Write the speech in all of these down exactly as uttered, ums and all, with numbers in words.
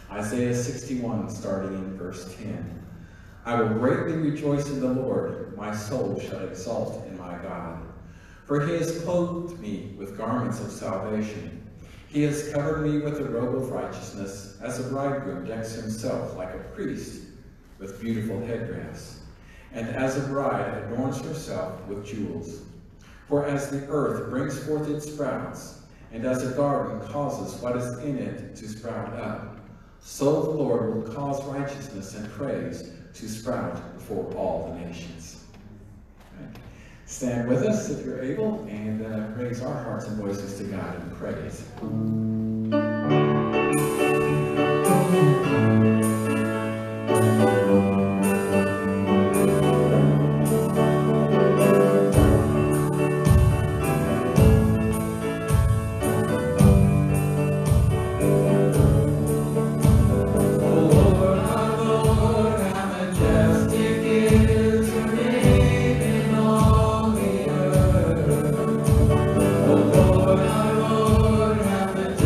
Isaiah sixty-one, starting in verse ten. I will greatly rejoice in the Lord. My soul shall exult in my God. For he has clothed me with garments of salvation. He has covered me with a robe of righteousness, as a bridegroom decks himself like a priest with beautiful headdress, and as a bride adorns herself with jewels. For as the earth brings forth its sprouts, and as a garden causes what is in it to sprout up, so the Lord will cause righteousness and praise to sprout before all the nations. Right. Stand with us if you're able, and uh, raise our hearts and voices to God in praise. Lord, our Lord, how majestic.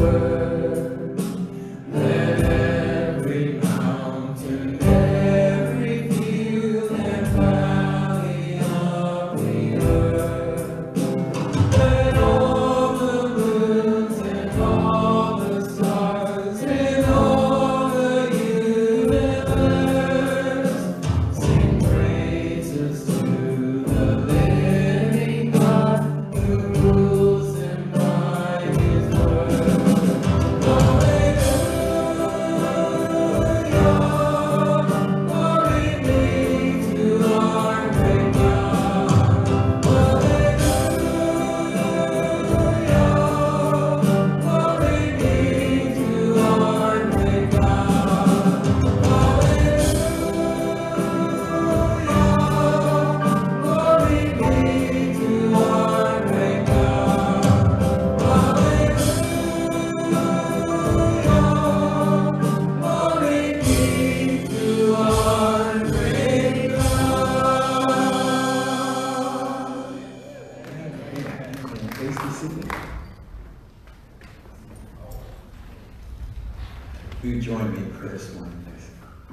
Will you join me in prayer this morning, please?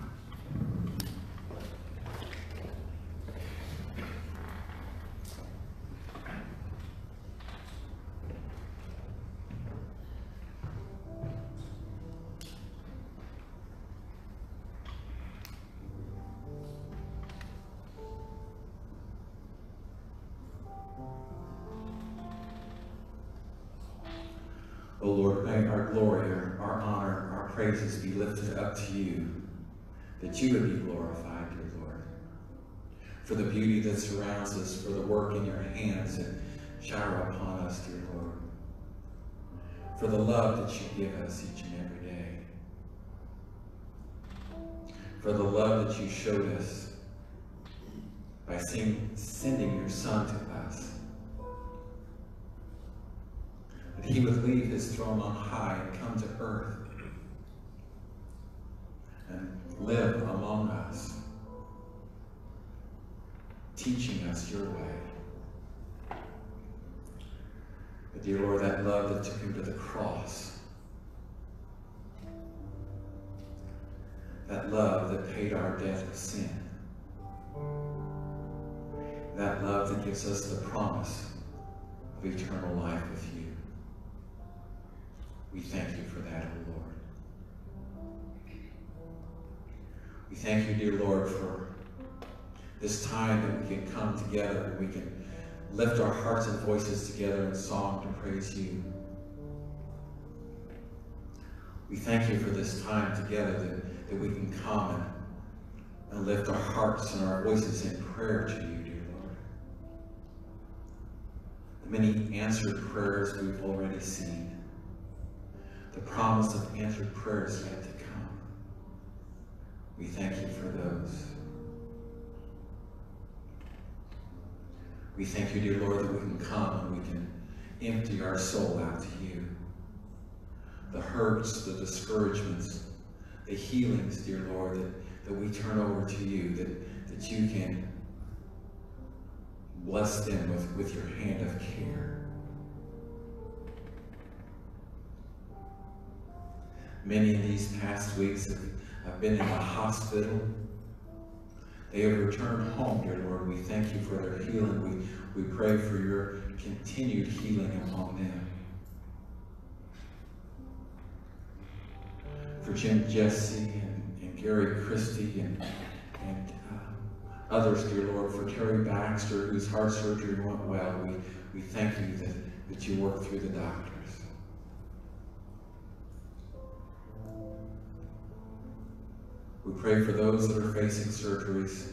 O Lord, may our glory, our honor, our praises be lifted up to you, that you would be glorified, dear Lord, for the beauty that surrounds us, for the work in your hands that shower upon us, dear Lord, for the love that you give us each and every day, for the love that you showed us by sing, sending your Son to us, that he would leave his throne on high and come to earth and live among us, teaching us your way. But dear Lord, that love that took him to the cross, that love that paid our debt of sin, that love that gives us the promise of eternal life with you. We thank you for that, O Lord. We thank you, dear Lord, for this time that we can come together and we can lift our hearts and voices together in song to praise you. We thank you for this time together that, that we can come and, and lift our hearts and our voices in prayer to you, dear Lord. The many answered prayers we've already seen. The promise of answered prayers yet to come. We thank you for those. We thank you, dear Lord, that we can come and we can empty our soul out to you. The hurts, the discouragements, the healings, dear Lord, that, that we turn over to you, that, that you can bless them with, with your hand of care. Many in these past weeks have, have been in the hospital. They have returned home, dear Lord. We thank you for their healing. We, we pray for your continued healing upon them. For Jim Jesse and, and Gary Christie and, and uh, others, dear Lord. For Terry Baxter, whose heart surgery went well. We, we thank you that, that you worked through the doctors. We pray for those that are facing surgeries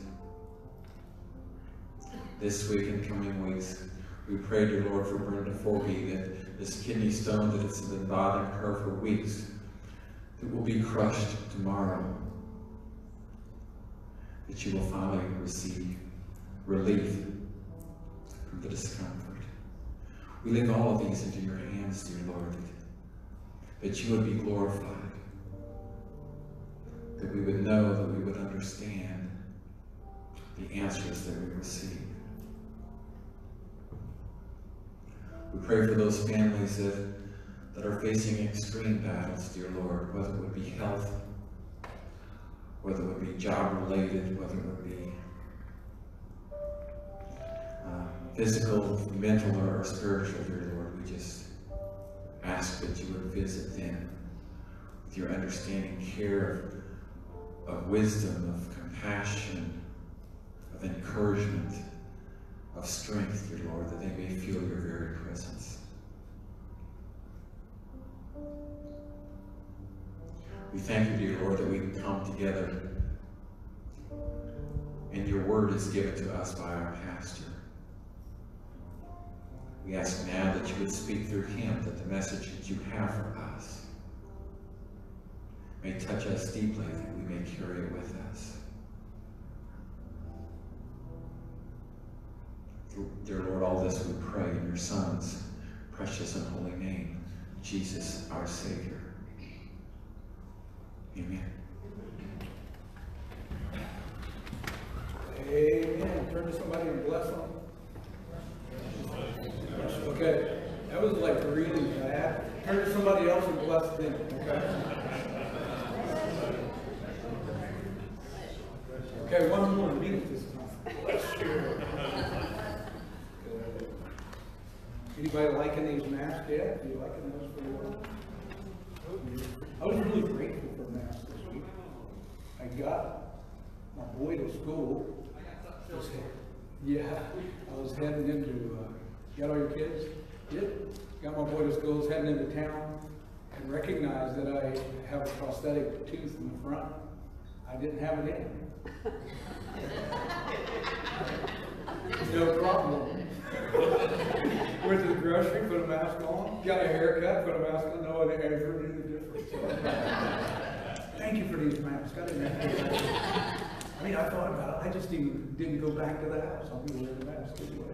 this week and coming weeks. We pray, dear Lord, for Brenda Forby, that this kidney stone that has been bothering her for weeks, that will be crushed tomorrow, that you will finally receive relief from the discomfort. We leave all of these into your hands, dear Lord, that, that you would be glorified, that we would know, that we would understand the answers that we receive. We pray for those families that, that are facing extreme battles, dear Lord, whether it would be health, whether it would be job-related, whether it would be uh, physical, mental, or spiritual, dear Lord. We just ask that you would visit them with your understanding care of, of wisdom, of compassion, of encouragement, of strength, dear Lord, that they may feel your very presence. We thank you, dear Lord, that we can come together and your word is given to us by our pastor. We ask now that you would speak through him, that the message that you have for us may touch us deeply, that we may carry it with us. Dear Lord, all this we pray in your Son's precious and holy name, Jesus, our Savior. Amen. Amen. Turn to somebody and bless them. Okay, that was like really bad. Turn to somebody else and bless them. Okay. Okay, one more. Mean it this time. Bless you. Anybody liking these masks yet? Do you liking those for you? I was really grateful for masks this week. I got my boy to school. Yeah, I was heading into, uh, you got all your kids? Yep. Got my boy to school, was heading into town, and recognized that I have a prosthetic tooth in the front. I didn't have it in. No problem. Went to the grocery, put a mask on. Got a haircut, put a mask on. No one ever knew the difference. Thank you for these masks. I didn't have to. I mean, I thought about it. I just even didn't go back to the house. I'll be wearing the mask anyway.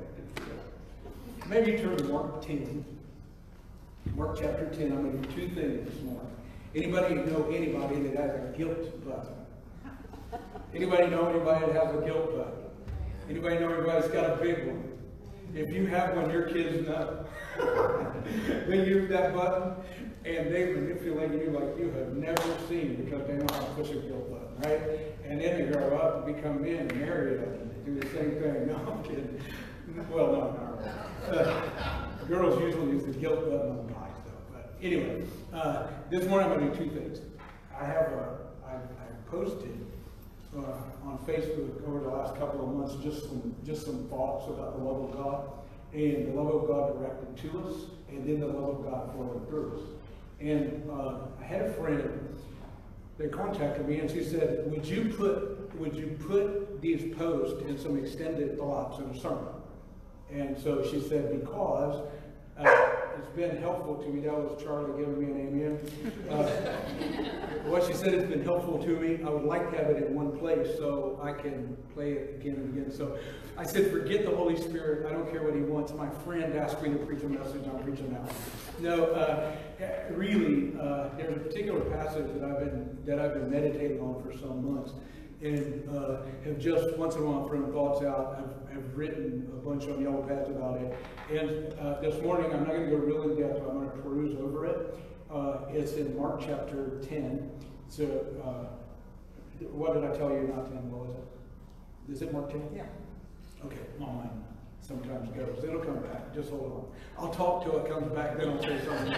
Maybe turn to Mark ten. Mark chapter ten. I'm going to do two things this morning. Anybody know anybody that has a guilt button? Anybody know anybody that has a guilt button? Anybody know anybody that's got a big one? If you have one, your kids know. They use that button and they manipulate you like you have never seen because they know how to push a guilt button, right? And then they grow up and become men and marry them and do the same thing. No, I'm kidding. Well, no, not really. Uh, girls usually use the guilt button on guys, though. But anyway, uh, this morning I'm going to do two things. I have a, I, I posted uh, on Facebook over the last couple of months just some, just some thoughts about the love of God and the love of God directed to us, and then the love of God flowing through us. And uh, I had a friend that contacted me, and she said, "Would you put would you put these posts in some extended thoughts in a sermon?" And so she said, "Because uh, it's been helpful to me." That was Charlie giving me an amen. Uh, what she said, "It's been helpful to me. I would like to have it in one place so I can play it again and again." So I said, "Forget the Holy Spirit. I don't care what he wants. My friend asked me to preach a message. I'm preaching now." No, uh, really, uh, there's a particular passage that I've been that I've been meditating on for some months, and uh, have just once in a while thrown thoughts out. I've, I've written a bunch on yellow pads about it, and uh, this morning I'm not going to go really in depth, but I'm going to peruse over it. Uh, it's in Mark chapter ten. So, uh, what did I tell you not ten? What was it? Is it Mark ten? Yeah. Okay, mine sometimes goes. It'll come back. Just hold on. I'll talk till it comes back, then I'll say something.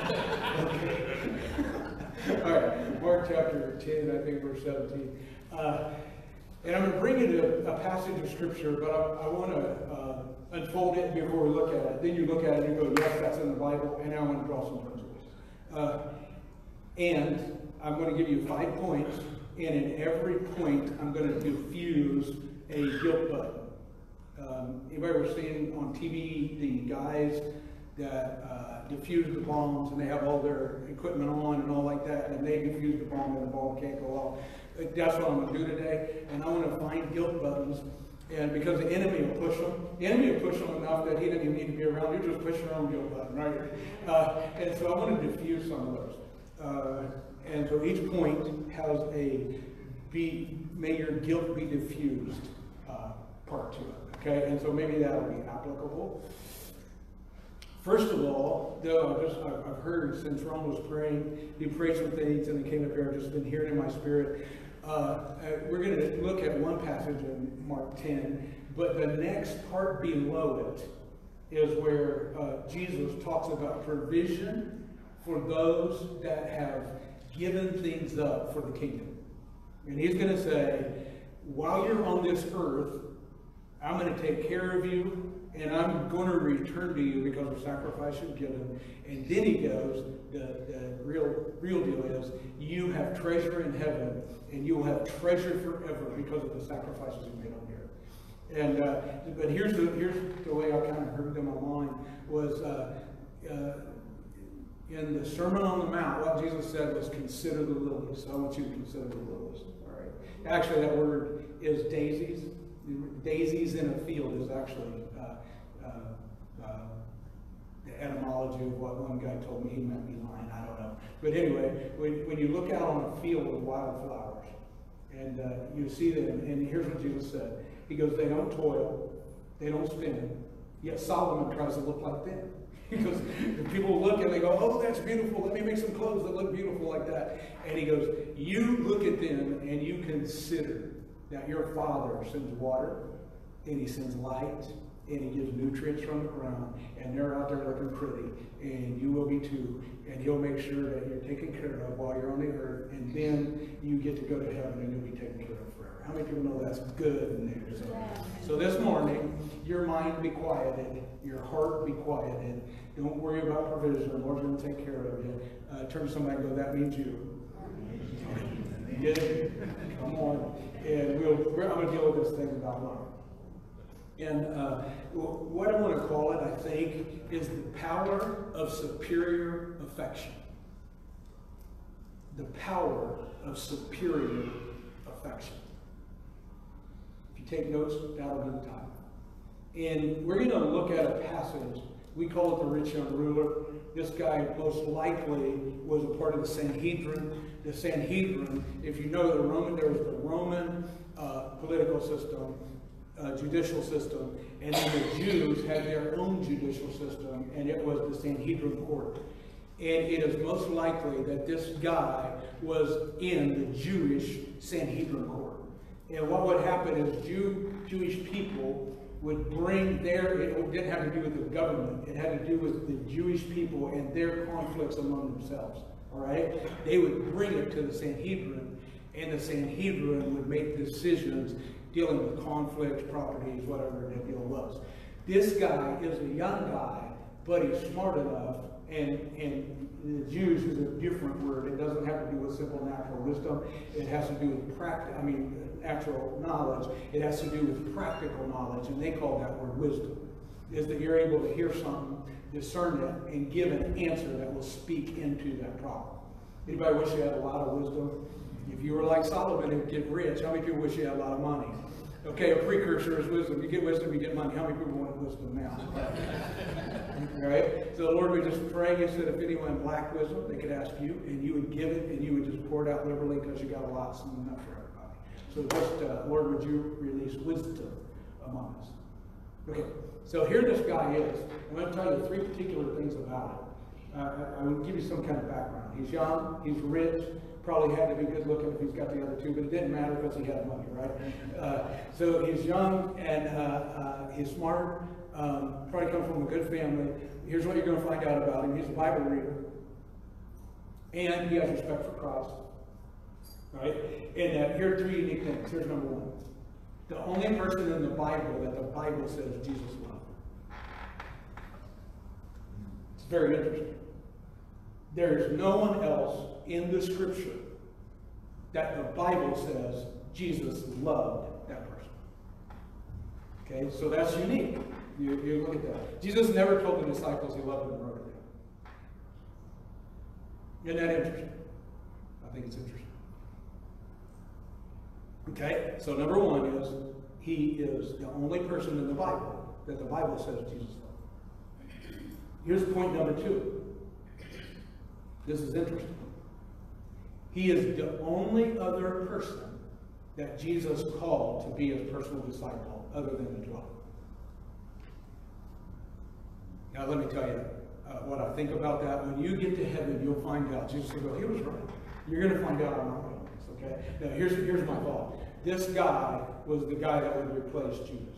Okay. All right, Mark chapter ten, I think verse seventeen. Uh, and I'm going to bring you to a, a passage of scripture, but I, I want to uh, unfold it before we look at it. Then you look at it and you go, yes, that's in the Bible, and now I want to draw some principles. Uh, and I'm going to give you five points, and in every point I'm going to diffuse a guilt button. Um, anybody ever seen on T V the guys that uh, defuse the bombs and they have all their equipment on and all like that, and they defuse the bomb and the bomb can't go off? That's what I'm going to do today, and I want to find guilt buttons, and because the enemy will push them. The enemy will push them enough that he doesn't even need to be around. You're just pushing your own guilt button, right? Uh, and so I want to diffuse some of those. Uh, and so each point has a be, may your guilt be diffused uh, part to it. Okay, and so maybe that'll be applicable. First of all, though, I've, just, I've, I've heard since Ron was praying, he prayed some things and he came up here. I've just been hearing in my spirit. Uh, uh, we're going to look at one passage in Mark ten, but the next part below it is where uh, Jesus talks about provision for those that have given things up for the kingdom. And he's going to say, while you're on this earth, I'm going to take care of you, and I'm going to return to you because of sacrifice you've given. And then he goes, the, the real, real deal is, you have treasure in heaven, and you will have treasure forever because of the sacrifices you made on here. And uh, but here's the here's the way I kind of heard it in my mind was uh, uh, in the Sermon on the Mount, what Jesus said was, consider the lilies. So I want you to consider the lilies. All right. Actually, that word is daisies. Daisies in a field is actually uh, uh, uh, the etymology of what one guy told me. He might be lying, I don't know. But anyway, when, when you look out on a field of wildflowers, and uh, you see them, and here's what Jesus said. He goes, they don't toil, they don't spin, yet Solomon tries to look like them. Because people look and they go, oh, that's beautiful, let me make some clothes that look beautiful like that. And he goes, you look at them and you consider that your Father sends water, and he sends light, and he gives nutrients from the ground, and they're out there looking pretty, and you will be too, and he'll make sure that you're taken care of while you're on the earth, and then you get to go to heaven and you'll be taken care of forever. How many people know that's good news? So, so this morning, your mind be quieted, your heart be quieted. Don't worry about provision. The Lord's going to take care of you. Uh, turn to somebody and go, that means you. Get it? Come on. And we'll, we're, I'm going to deal with this thing about love. And uh, what I want to call it, I think, is the power of superior affection. The power of superior affection. If you take notes, that'll be the time. And we're going to look at a passage. We call it the rich young ruler. This guy most likely was a part of the Sanhedrin. The Sanhedrin, if you know the Roman, there was the Roman uh, political system, uh, judicial system, and then the Jews had their own judicial system, and it was the Sanhedrin court. And it is most likely that this guy was in the Jewish Sanhedrin court. And what would happen is Jew, Jewish people would bring their, it didn't have to do with the government, it had to do with the Jewish people and their conflicts among themselves. All right? They would bring it to the Sanhedrin, and the Sanhedrin would make decisions dealing with conflicts, properties, whatever the deal was. This guy is a young guy, but he's smart enough, and, and the Jews is a different word. It doesn't have to do with simple natural wisdom. It has to do with practice, I mean, natural knowledge. It has to do with practical knowledge, and they call that word wisdom. Is that you're able to hear something, discern it, and give an answer that will speak into that problem. Anybody wish you had a lot of wisdom? If you were like Solomon and get rich, how many people wish you had a lot of money? Okay, a precursor is wisdom. You get wisdom, you get money. How many people want wisdom now? All right? So the Lord would just pray. He said if anyone lacked wisdom, they could ask you, and you would give it, and you would just pour it out liberally because you got a lot, so enough for everybody. So just, uh, Lord, would you release wisdom among us? Okay, so here this guy is. I'm going to tell you three particular things about him. Uh, I, I will give you some kind of background. He's young, he's rich, probably had to be good looking if he's got the other two, but it didn't matter because he had money, right? Uh, so he's young and uh, uh, he's smart, um, probably comes from a good family. Here's what you're going to find out about him. He's a Bible reader, and he has respect for Christ, right? And uh, here are three unique things. Here's number one. The only person in the Bible that the Bible says Jesus loved. It's very interesting. There is no one else in the scripture that the Bible says Jesus loved that person. Okay, so that's unique. You, you look at that. Jesus never told the disciples he loved them and wrote it down. Isn't that interesting? I think it's interesting. Okay, so number one is he is the only person in the Bible that the Bible says Jesus loved. Here's point number two. This is interesting. He is the only other person that Jesus called to be his personal disciple other than the twelve. Uh, let me tell you uh, what I think about that. When you get to heaven, you'll find out. Jesus will go, he was right. You're going to find out I'm not right. Okay? Now, here's, here's my thought. This guy was the guy that would replace Judas.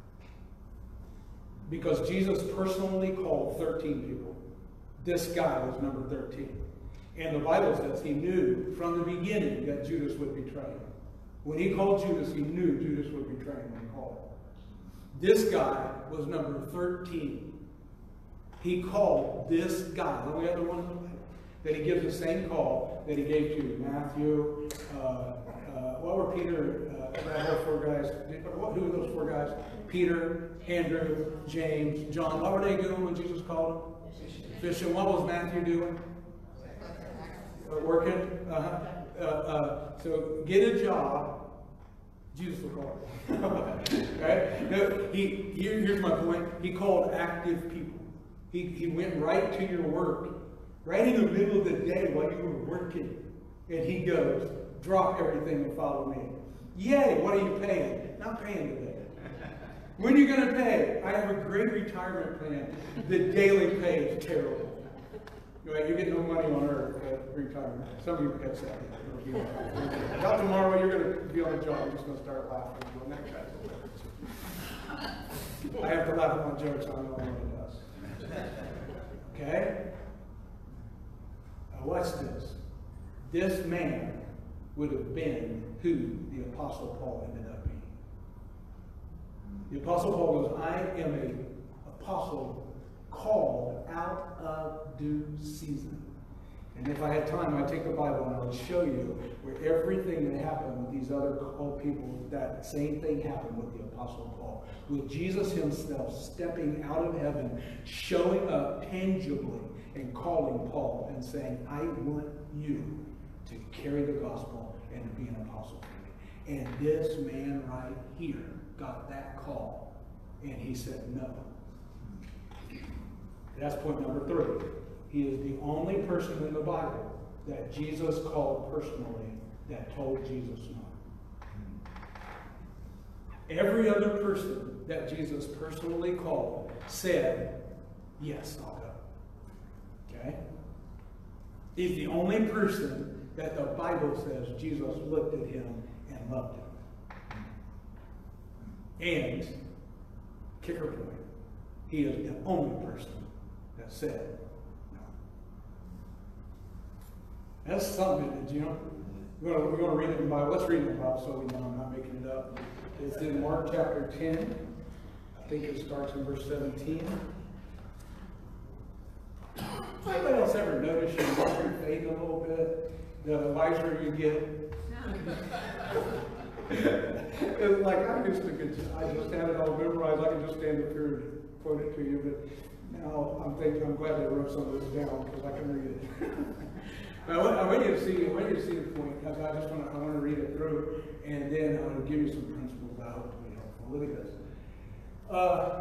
Because Jesus personally called thirteen people. This guy was number thirteen. And the Bible says he knew from the beginning that Judas would betray him. When he called Judas, he knew Judas would betray him when he called him. This guy was number thirteen. He called this guy, the only other one in the Bible, that he gives the same call that he gave to Matthew. Uh, uh, what were Peter, uh, those four guys? What, who were those four guys? Peter, Andrew, James, John. What were they doing when Jesus called them? Fishing. What was Matthew doing? Uh, working. Uh-huh. Uh, uh, so get a job. Jesus will call him. Right? No, he, here, here's my point. He called active people. He, he went right to your work, right in the middle of the day while you were working. And he goes, drop everything and follow me. Yay, what are you paying? Not paying today. When are you going to pay? I have a great retirement plan. The daily pay is terrible. Right, you get no money on earth at retirement. Some of you catch that. Not tomorrow, you're going to be on the job. You're just going to start laughing. Doing that kind of I have to laugh at my jokes. I don't know what it does. Okay? Now watch this. This man would have been who the Apostle Paul ended up being. The Apostle Paul goes, I am an apostle called out of due season. And if I had time, I'd take the Bible and I would show you where everything that happened with these other called people, that same thing happened with the Apostle Paul. With Jesus himself stepping out of heaven, showing up tangibly and calling Paul and saying, I want you to carry the gospel and to be an apostle for me. And this man right here got that call. And he said no. That's point number three. He is the only person in the Bible that Jesus called personally that told Jesus no. Every other person that Jesus personally called said, yes, I'll go. Okay? He's the only person that the Bible says Jesus looked at him and loved him. And, kicker point, he is the only person that said no. That's something that, you know, we're going to, we're going to read it in the Bible. Let's read it in the Bible so we know I'm not making it up. It's in Mark chapter ten. I think it starts in verse seventeen. Anybody else ever notice you lose your faith a little bit? The wiser you get? It's like I used to get, I just had it all memorized. I can just stand up here and quote it to you, but now I'm thinking I'm glad they wrote some of this down because I can read it. I want, I want you to see, I want you to see the point. I just want to, I want to read it through, and then I want to give you some principles that I hope will be helpful. Look at this. Uh,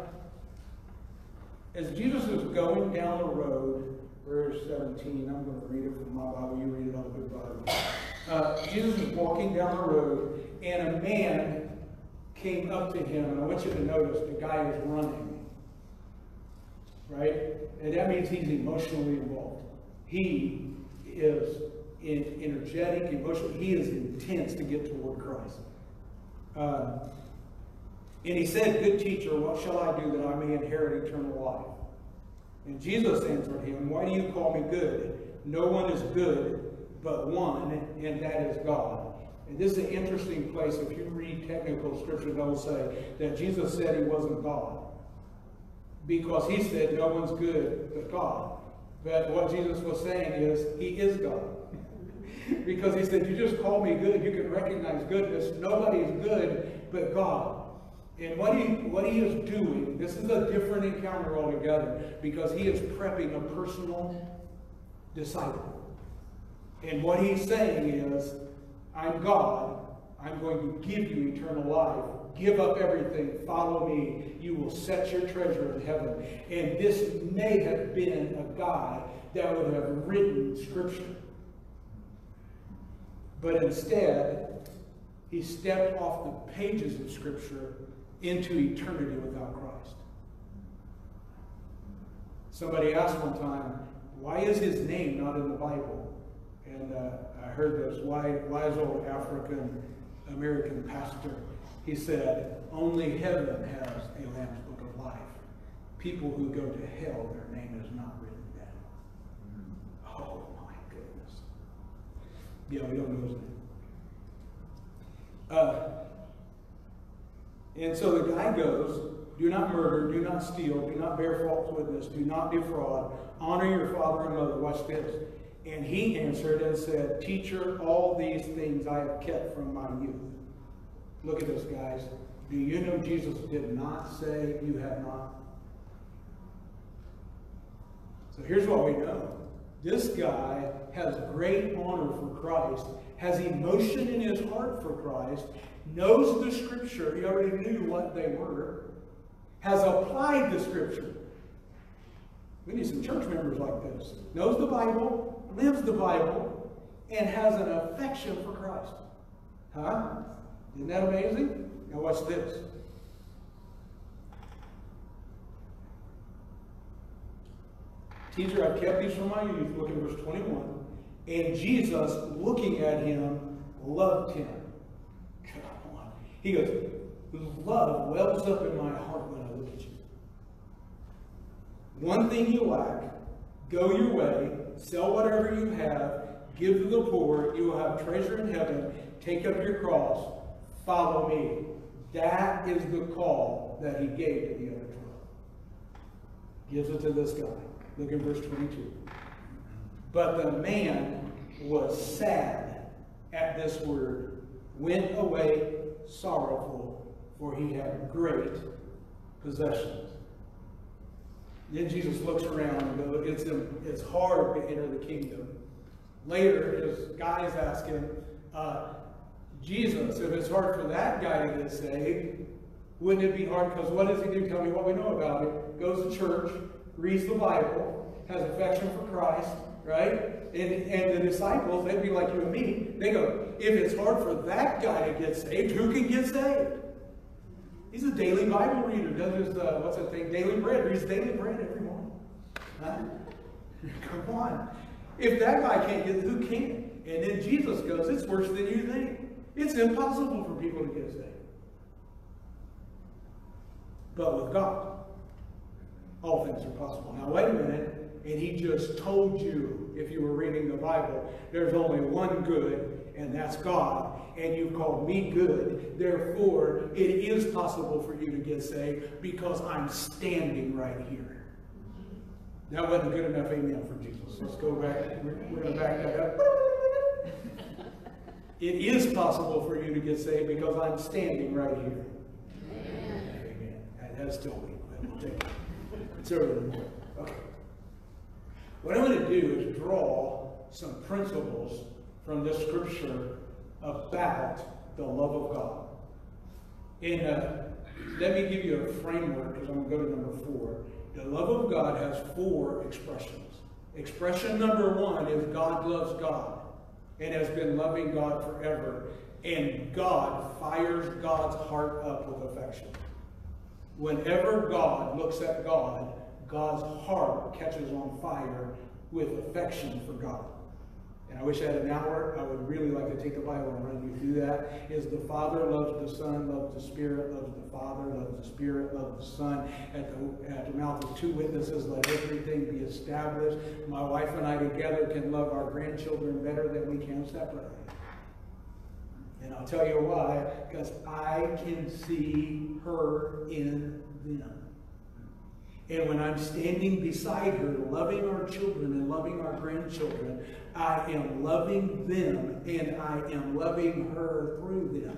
as Jesus is going down the road, verse seventeen, I'm going to read it from my Bible. You read it on the good Bible. Uh, Jesus is walking down the road, and a man came up to him, and I want you to notice the guy is running, right? And that means he's emotionally involved. He is in, energetic, emotional. He is intense to get toward Christ. Uh, and he said, good teacher, what shall I do that I may inherit eternal life? And Jesus answered him, why do you call me good? No one is good but one, and that is God. And this is an interesting place. If you read technical scripture, they'll say that Jesus said he wasn't God. Because he said no one's good but God. But what Jesus was saying is, he is God. Because he said, you just call me good, you can recognize goodness. Nobody is good but God. And what he, what he is doing, this is a different encounter altogether, because he is prepping a personal disciple. And what he's saying is, I'm God, I'm going to give you eternal life. Give up everything, follow me. You will set your treasure in heaven. And this may have been a guy that would have written scripture. But instead, he stepped off the pages of scripture into eternity without Christ. Somebody asked one time, why is his name not in the Bible? And uh, I heard this wise, wise old African American pastor. He said, only heaven has a Lamb's Book of Life. People who go to hell, their name is not written down. Oh my goodness. Yeah, we don't know his name. Uh, and so the guy goes, do not murder, do not steal, do not bear false witness, do not defraud, honor your father and mother. Watch this. And he answered and said, Teacher, all these things I have kept from my youth. Look at this, guys. Do you know Jesus did not say you have not? So here's what we know. This guy has great honor for Christ, has emotion in his heart for Christ, knows the Scripture, he already knew what they were, has applied the Scripture. We need some church members like this. Knows the Bible, lives the Bible, and has an affection for Christ. Huh? Isn't that amazing? Now watch this. Teacher, I've kept these from my youth. Look at verse twenty-one. And Jesus, looking at him, loved him. Come on. He goes, love wells up in my heart when I look at you. One thing you lack, go your way, sell whatever you have, give to the poor, you will have treasure in heaven, take up your cross, follow me. That is the call that he gave to the other twelve. Gives it to this guy. Look at verse twenty-two. But the man was sad at this word, went away sorrowful, for he had great possessions. Then Jesus looks around and goes, it's, it's hard to enter the kingdom. Later, his guys ask him, uh, Jesus, if it's hard for that guy to get saved, wouldn't it be hard? Because what does he do? Tell me what we know about him. Goes to church, reads the Bible, has affection for Christ, right? And, and the disciples, they'd be like you and me. They go, if it's hard for that guy to get saved, who can get saved? He's a daily Bible reader. Does his, uh, what's that thing? Daily bread. Reads daily bread every morning. Huh? Come on. If that guy can't get, who can? And then Jesus goes, it's worse than you think. It's impossible for people to get saved. But with God, all things are possible. Now, wait a minute. And he just told you, if you were reading the Bible, there's only one good, and that's God. And you've called me good. Therefore, it is possible for you to get saved because I'm standing right here. That wasn't good enough amen for Jesus. Let's go back. We're, we're going to back that up. It is possible for you to get saved because I'm standing right here. Amen. Amen. That, that's still weak, but we'll take it. It's early in the morning. Okay. What I'm going to do is draw some principles from this scripture about the love of God. And uh, let me give you a framework because I'm going to go to number four. The love of God has four expressions. Expression number one is God loves God and has been loving God forever. And God fires God's heart up with affection. Whenever God looks at God, God's heart catches on fire with affection for God. And I wish I had an hour. I would really like to take the Bible and run you through that. Is the Father loves the Son, loves the Spirit, loves the Father, loves the Spirit, loves the Son. At the, at the mouth of two witnesses, let everything be established. My wife and I together can love our grandchildren better than we can separately. And I'll tell you why. Because I can see her in them. And when I'm standing beside her, loving our children and loving our grandchildren, I am loving them and I am loving her through them.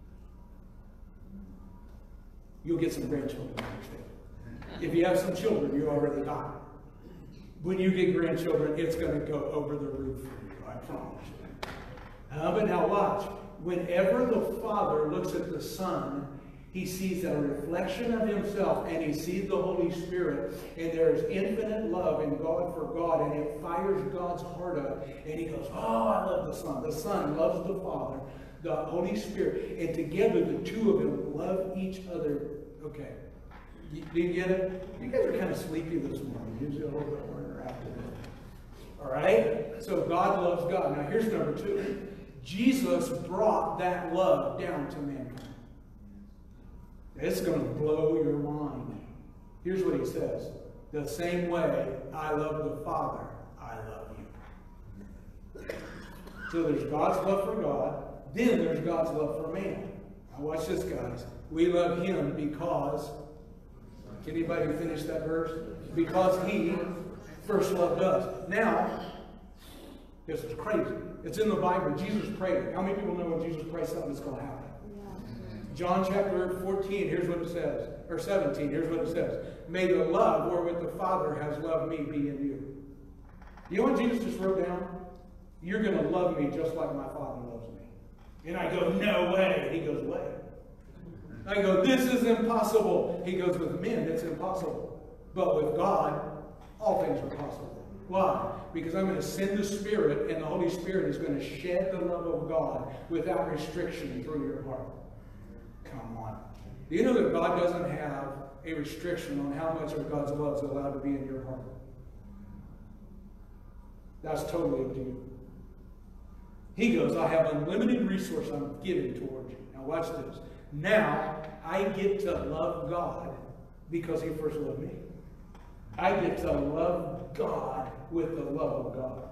You'll get some grandchildren, understand. If you have some children, you already got it. When you get grandchildren, it's going to go over the roof for you, I promise you. Uh, but now watch. Whenever the Father looks at the Son, he sees a reflection of himself, and he sees the Holy Spirit, and there is infinite love in God for God, and it fires God's heart up, and he goes, oh, I love the Son. The Son loves the Father, the Holy Spirit, and together the two of them love each other. Okay. You, do you get it? You guys are kind of sleepy this morning. Usually a little bit more interactive. All right? So God loves God. Now here's number two. Jesus brought that love down to mankind. It's going to blow your mind. Here's what he says. The same way I love the Father, I love you. So there's God's love for God. Then there's God's love for man. Now watch this, guys. We love him because, can anybody finish that verse? Because he first loved us. Now, this is crazy. It's in the Bible. Jesus prayed it. How many people know when Jesus prays something that's going to happen? John chapter fourteen, here's what it says. Or seventeen, here's what it says. May the love wherewith the Father has loved me be in you. You know what Jesus just wrote down? You're going to love me just like my Father loves me. And I go, no way. He goes, way. I go, this is impossible. He goes, with men, it's impossible. But with God, all things are possible. Why? Because I'm going to send the Spirit, and the Holy Spirit is going to shed the love of God without restriction through your heart. Come on. Do you know that God doesn't have a restriction on how much of God's love is allowed to be in your heart? That's totally up to you. He goes, I have unlimited resource I'm giving towards you. Now watch this. Now I get to love God because he first loved me. I get to love God with the love of God.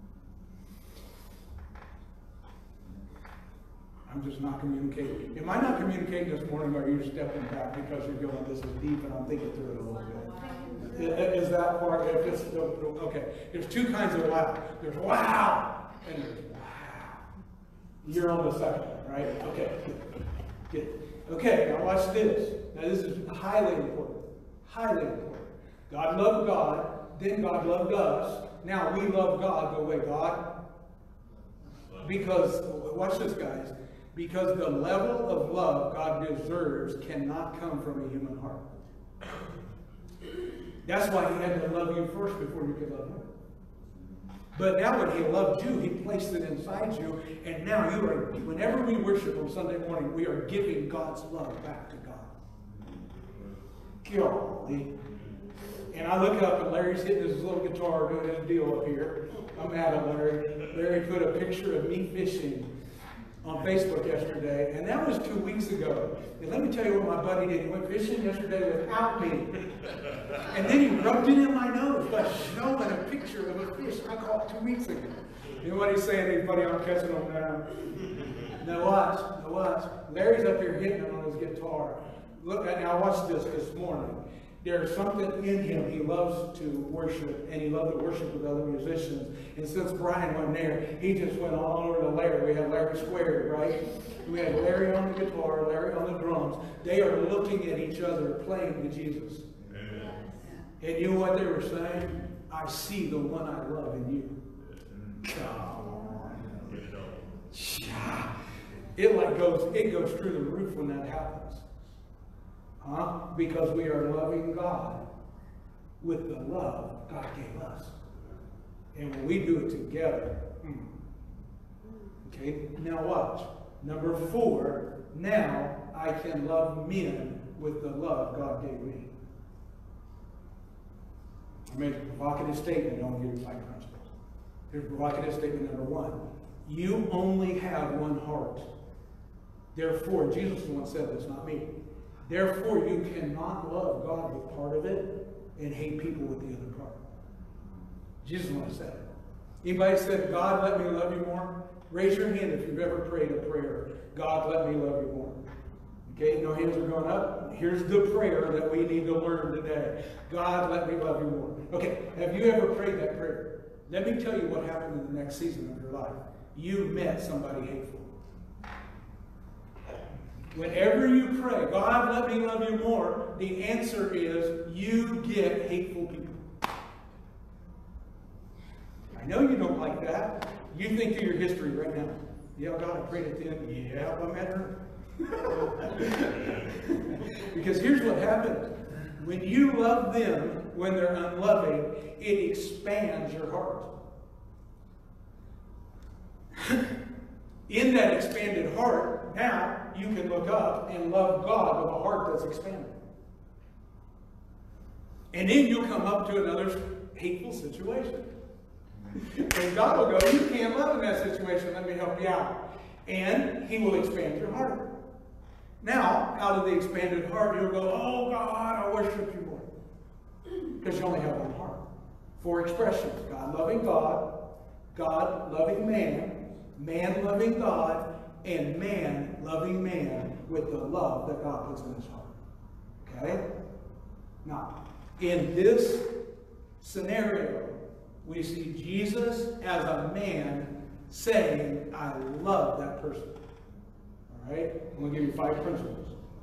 I'm just not communicating. Am I not communicating this morning, or are you stepping back because you're going, this is deep, and I'm thinking through it a little bit? Is that part? If it's, okay. There's two kinds of wow. There's wow, and there's wow. You're on the second one, right? Okay. Get it. Okay, now watch this. Now this is highly important. Highly important. God loved God, then God loved us. Now we love God the way God. Because, watch this, guys. Because the level of love God deserves cannot come from a human heart. That's why he had to love you first before you could love him. But now when he loved you, he placed it inside you, and now you are, whenever we worship on Sunday morning, we are giving God's love back to God. Golly. And I look up and Larry's hitting his little guitar doing his deal up here. I'm mad at Larry. Larry put a picture of me fishing on Facebook yesterday, and that was two weeks ago. And let me tell you what my buddy did. He went fishing yesterday without me. And then he rubbed it in my nose by showing a picture of a fish I caught two weeks ago. You know what he's saying? Hey, buddy, I'm catching them now. Now watch, now watch. Larry's up here hitting it on his guitar. Look at, now watch this this morning. There's something in him. He loves to worship, and he loved to worship with other musicians. And since Brian wasn't there, he just went all over to Larry. We had Larry squared, right? We had Larry on the guitar, Larry on the drums. They are looking at each other, playing to Jesus. Amen. And you know what they were saying? I see the one I love in you. Come on. It like goes, it goes through the roof when that happens. Huh? Because we are loving God with the love God gave us. And when we do it together, hmm. Okay, now watch. Number four, now I can love men with the love God gave me. I made a provocative statement on your five principles. Here's provocative statement number one. You only have one heart. Therefore, Jesus the one said this, not me. Therefore, you cannot love God with part of it and hate people with the other part. Jesus once said it. Anybody said, God, let me love you more? Raise your hand if you've ever prayed a prayer, God, let me love you more. Okay, no hands are going up. Here's the prayer that we need to learn today. God, let me love you more. Okay, have you ever prayed that prayer? Let me tell you what happened in the next season of your life. You met somebody hateful. Whenever you pray, God, let me love you more, the answer is you get hateful people. I know you don't like that. You think through your history right now. Yeah, God, I prayed at the end. Yeah, I met her. Because here's what happens. When you love them, when they're unloving, it expands your heart. In that expanded heart, now you can look up and love God with a heart that's expanded. And then you'll come up to another hateful situation. And God will go, you can't love in that situation, let me help you out. And he will expand your heart. Now, out of the expanded heart, you'll go, oh God, I worship you more. Because you only have one heart. Four expressions: God loving God, God loving man, man loving God, and man loving man with the love that God puts in his heart. Okay? Now, in this scenario, we see Jesus as a man saying, I love that person. All right? I'm going to give you five principles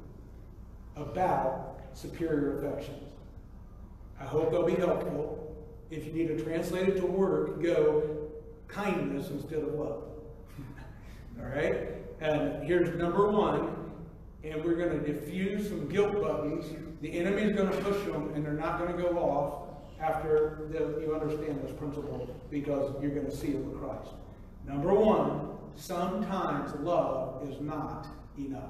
about superior affections. I hope they'll be helpful. If you need to translate it to work, go kindness instead of love. All right? And here's number one. And we're going to diffuse some guilt buttons. The enemy's going to push them, and they're not going to go off after the, you understand this principle, because you're going to see it with Christ. Number one, sometimes love is not enough.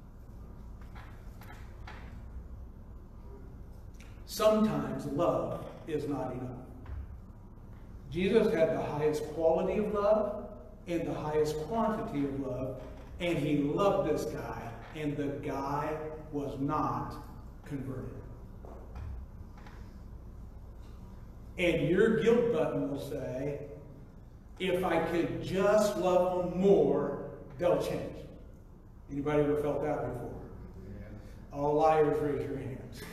Sometimes love is not enough. Jesus had the highest quality of love and the highest quantity of love, and he loved this guy, and the guy was not converted. And your guilt button will say, if I could just love them more, they'll change. Anybody ever felt that before? Yeah. All liars, raise your hands.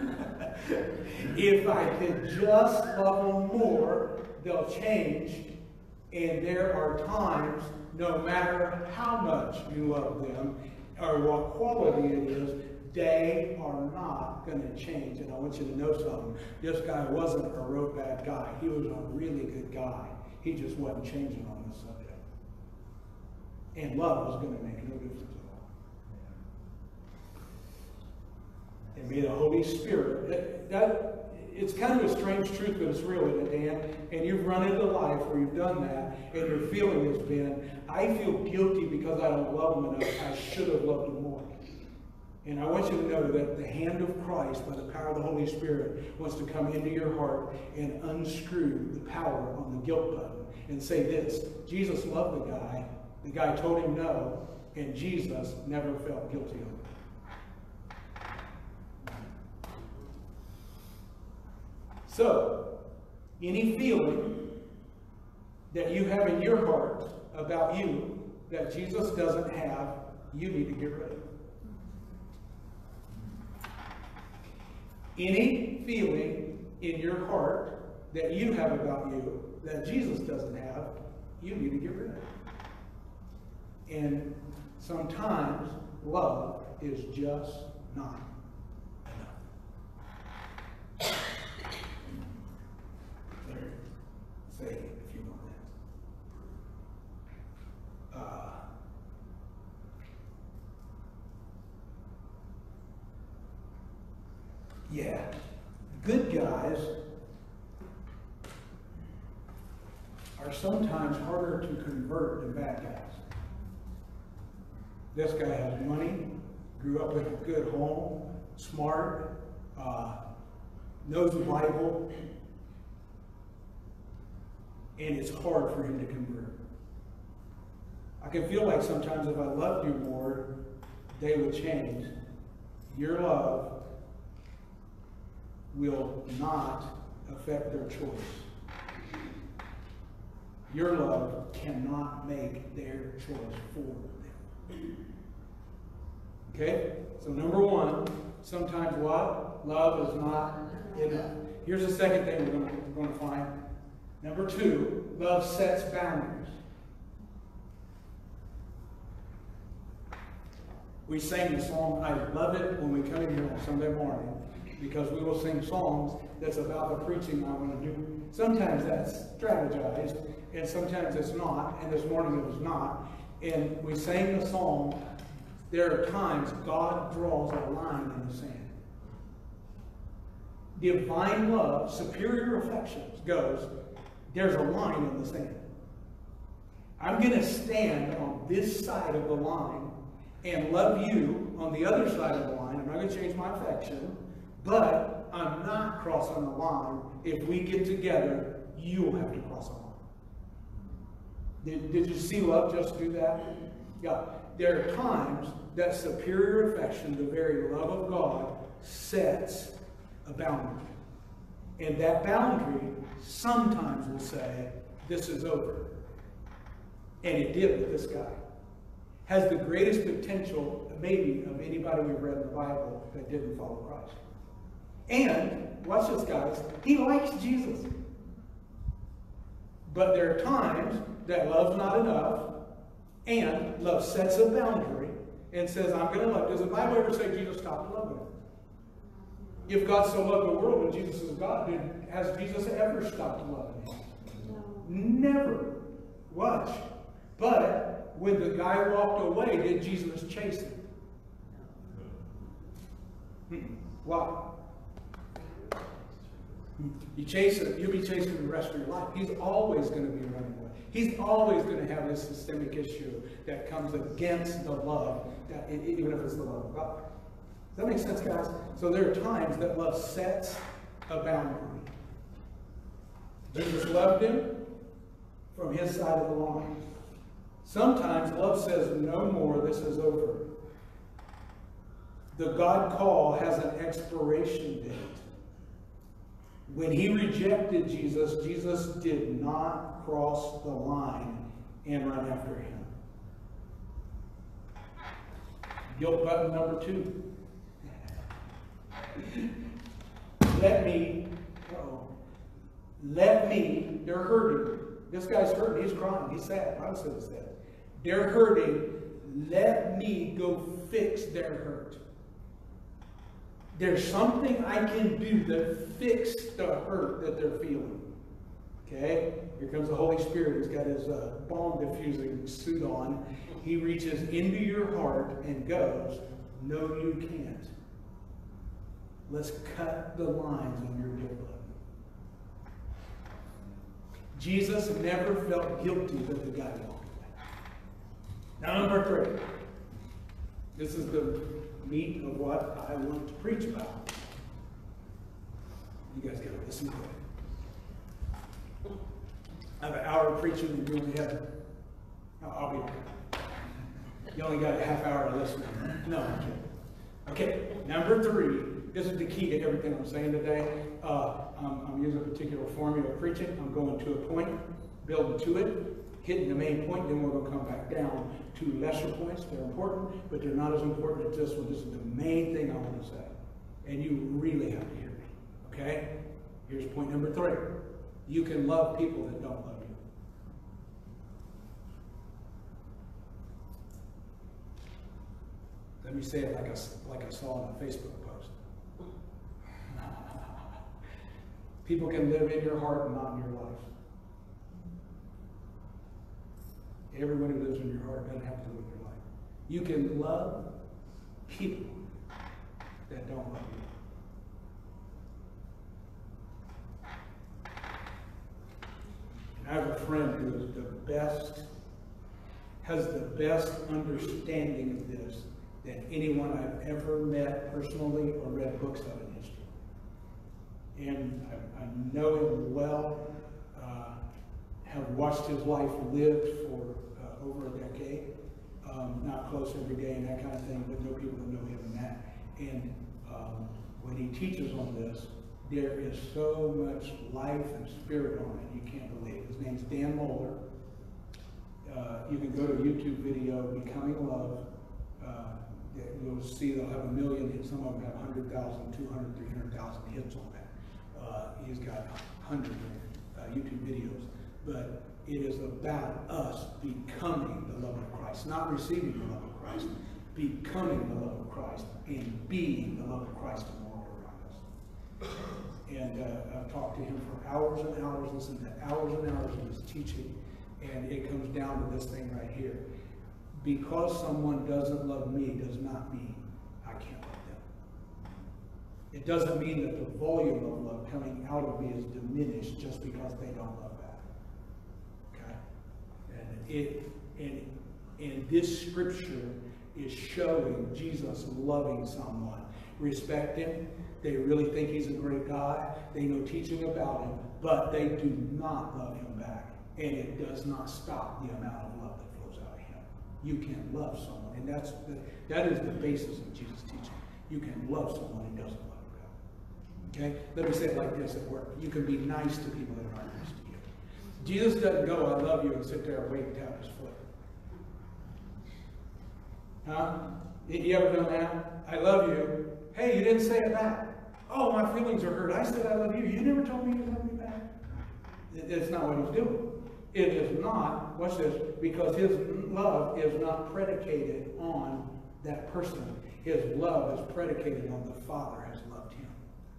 If I could just love them more, they'll change. And there are times, no matter how much you love them, or what quality it is, they are not going to change. And I want you to know something. This guy wasn't a road bad guy. He was a really good guy. He just wasn't changing on this subject. And love was going to make no difference at all. And may the Holy Spirit, that, that, it's kind of a strange truth, but it's real, isn't it, Dan? And you've run into life where you've done that, and your feeling has been, I feel guilty because I don't love them enough. I should have loved them more. And I want you to know that the hand of Christ, by the power of the Holy Spirit, wants to come into your heart and unscrew the power on the guilt button and say this: Jesus loved the guy. The guy told him no, and Jesus never felt guilty of it. So, any feeling that you have in your heart about you that Jesus doesn't have, you need to get rid of. Any feeling in your heart that you have about you that Jesus doesn't have, you need to get rid of. And sometimes love is just not enough. Say it if you want that. Uh, yeah, good guys are sometimes harder to convert than bad guys. This guy has money, grew up in a good home, smart, uh, knows the Bible, and it's hard for him to convert. I can feel like sometimes if I loved you more, they would change. Your love will not affect their choice. Your love cannot make their choice for them. Okay? So number one, sometimes what? Love is not enough. Here's the second thing we're going to, we're going to find. Number two, love sets boundaries. We sang the song, I love it when we come in here on Sunday morning, because we will sing songs that's about the preaching I want to do. Sometimes that's strategized, and sometimes it's not, and this morning it was not. And we sang the song, there are times God draws a line in the sand. Divine love, superior affections, goes, there's a line in the sand. I'm going to stand on this side of the line and love you on the other side of the line. I'm not going to change my affection, but I'm not crossing the line. If we get together, you'll have to cross the line. Did, did you see love just do that? Yeah. There are times that superior affection, the very love of God, sets a boundary. And that boundary sometimes will say, this is over. And it did with this guy. Has the greatest potential, maybe, of anybody we've read in the Bible that didn't follow Christ. And, watch this, guys, he likes Jesus. But there are times that love's not enough, and love sets a boundary and says, I'm going to love. Does the Bible ever say Jesus stopped loving him? If God so loved the world and Jesus is God, did, has Jesus ever stopped loving him? No. Never. Watch. But when the guy walked away, did Jesus chase him? No. Hmm. Why? You chase him, you'll be chasing him the rest of your life. He's always going to be running away. He's always going to have this systemic issue that comes against the love, that even if it's the love of God. Does that make sense, guys? So there are times that love sets a boundary. Jesus loved him from his side of the line. Sometimes love says, no more, this is over. The God call has an expiration date. When he rejected Jesus, Jesus did not cross the line and run after him. Guilt button number two. Let me, uh-oh, let me, they're hurting. This guy's hurting, he's crying, he's sad. I was sad. They're hurting, let me go fix their hurt. There's something I can do to fix the hurt that they're feeling. Okay? Here comes the Holy Spirit. He's got his uh, bomb diffusing suit on. He reaches into your heart and goes, no, you can't. Let's cut the lines on your guilt button. Jesus never felt guilty that the guy walked away. Now, number three. This is the meat of what I want to preach about. You guys got to listen to it. I have an hour of preaching and you only have, I'll be okay. You only got a half hour to listen. No, I'm kidding. Okay, number three. This is the key to everything I'm saying today. Uh, I'm, I'm using a particular formula of preaching. I'm going to a point, building to it, hitting the main point, then we're going to come back down to lesser points. They're important, but they're not as important as this one. This is the main thing I want to say. And you really have to hear me. Okay? Here's point number three. You can love people that don't love you. Let me say it like I, like I saw in a Facebook post. People can live in your heart and not in your life. Everyone who lives in your heart doesn't have to live in your life. You can love people that don't love you. And I have a friend who is the best, has the best understanding of this than anyone I've ever met personally or read books of in history. And I, I know him well, uh, have watched his life lived for uh, over a decade, um, not close every day and that kind of thing, but know people that know him and that. And um, when he teaches on this, there is so much life and spirit on it, you can't believe. His name's Dan Mohler. Uh, you can go to a YouTube video, Becoming Love. Uh, you'll see they'll have a million hits. Some of them have one hundred thousand, two hundred, three hundred thousand hits on that. Uh, he's got hundreds of uh, YouTube videos. But it is about us becoming the love of Christ, not receiving the love of Christ, becoming the love of Christ and being the love of Christ in the world around us. And uh, I've talked to him for hours and hours, listened to hours and hours of his teaching, and it comes down to this thing right here. Because someone doesn't love me does not mean I can't love them. It doesn't mean that the volume of love coming out of me is diminished just because they don't love back. Okay? And it and and this scripture is showing Jesus loving someone. respect him. They really think he's a great guy. They know teaching about him, but they do not love him back. And it does not stop the amount of love that flows out of him. You can love someone, and that's the, that is the basis of Jesus' teaching. You can love someone who doesn't love God. Okay? Let me say it like this at work. You can be nice to people that aren't nice to you. Jesus doesn't go, I love you, and sit there and wait and tap his foot. Huh? You ever done that? I love you. Hey, you didn't say it back. Oh, my feelings are hurt. I said I love you. You never told me you love me back. It's not what he's doing. It is not, watch this, because his love is not predicated on that person. His love is predicated on the Father has loved him.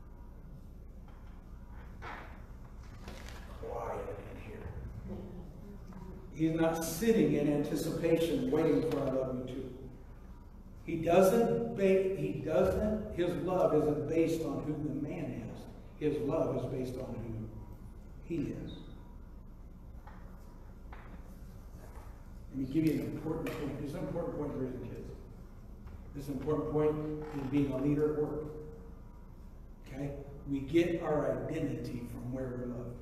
Quiet in here. He's not sitting in anticipation waiting for I love you too. He doesn't, ba he doesn't, his love isn't based on who the man is. His love is based on who he is. Let me give you an important point. This is an important point for raising kids. This is an important point in being a leader at work. Okay? We get our identity from where we're loved.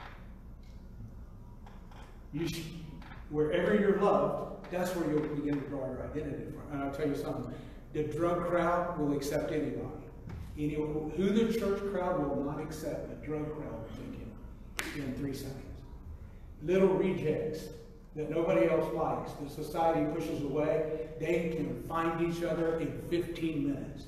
You should, wherever you're loved, that's where you'll begin to draw your identity from. And I'll tell you something. The drug crowd will accept anybody. Anyone, who the church crowd will not accept, the drug crowd will take in in three seconds. Little rejects that nobody else likes, the society pushes away, they can find each other in fifteen minutes.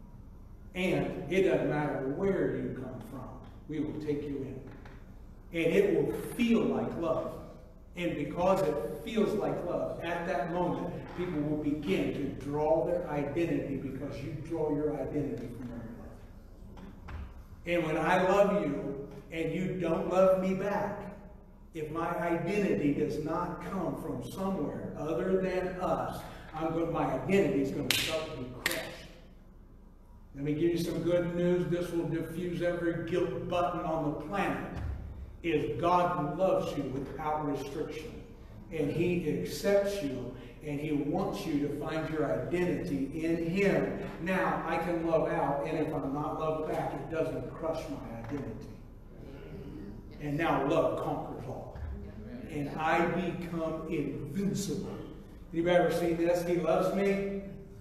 And it doesn't matter where you come from, we will take you in. And it will feel like love. And because it feels like love, at that moment, people will begin to draw their identity because you draw your identity from where you're loved. And when I love you and you don't love me back, if my identity does not come from somewhere other than us, I'm going, my identity is going to start to be crushed. Let me give you some good news. This will diffuse every guilt button on the planet. Is God loves you without restriction. And he accepts you. And he wants you to find your identity in him. Now, I can love out. And if I'm not loved back, it doesn't crush my identity. And now love conquers all. And I become invincible. Anybody ever seen this? He loves me.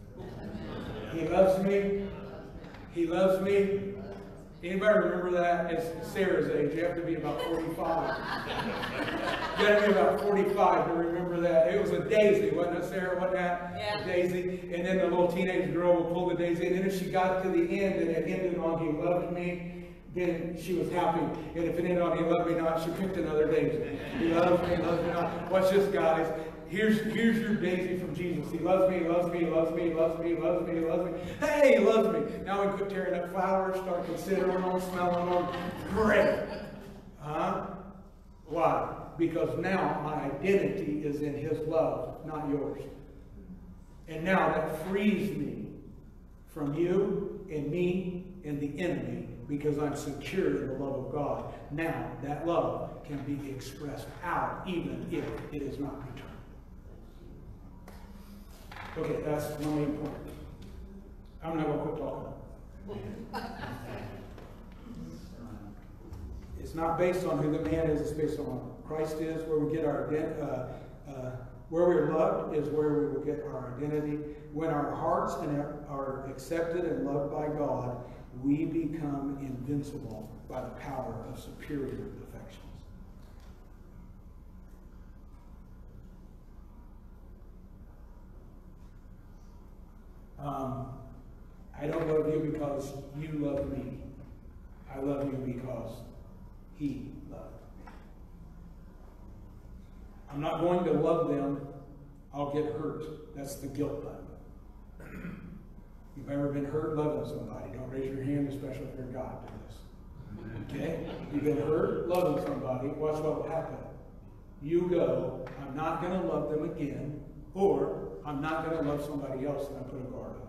He loves me. He loves me. Anybody remember that? It's Sarah's age. You have to be about forty-five. You got to be about forty-five to remember that. It was a daisy, wasn't it, Sarah? Wasn't that? Yeah. A daisy. And then the little teenage girl would pull the daisy. And then if she got to the end and it ended on he loved me, then she was happy. And if it ended on he loved me not, she picked another daisy. He loves me, loves me not. Watch this, guys. Here's, here's your daisy from Jesus. He loves me, he loves me, he loves me, he loves me, he loves me, he loves me. Hey, he loves me. Now we quit tearing up flowers, start considering them, smelling them. Great. Huh? Why? Because now my identity is in his love, not yours. And now that frees me from you and me and the enemy because I'm secure in the love of God. Now that love can be expressed out even if it is not returned. Okay, that's my main point. I'm not going to quit talking. It's not based on who the man is, it's based on what Christ is, where we get our identity. Uh, uh, where we're loved is where we will get our identity. When our hearts and our, are accepted and loved by God, we become invincible by the power of superior affections. Um, I don't love you because you love me. I love you because he loved me. I'm not going to love them. I'll get hurt. That's the guilt button. You've ever been hurt loving somebody? Don't raise your hand, especially if you're God. Do this. Okay? You've been hurt loving somebody. Watch what will happen. You go, I'm not going to love them again, or I'm not going to love somebody else and I put a guard up.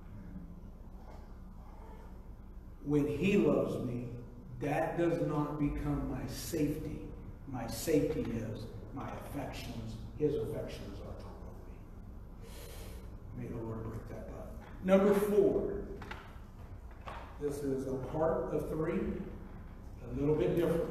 When he loves me, that does not become my safety. My safety is my affections. His affections are toward me. May the Lord break that up. Number four, This is a part of three, a little bit different.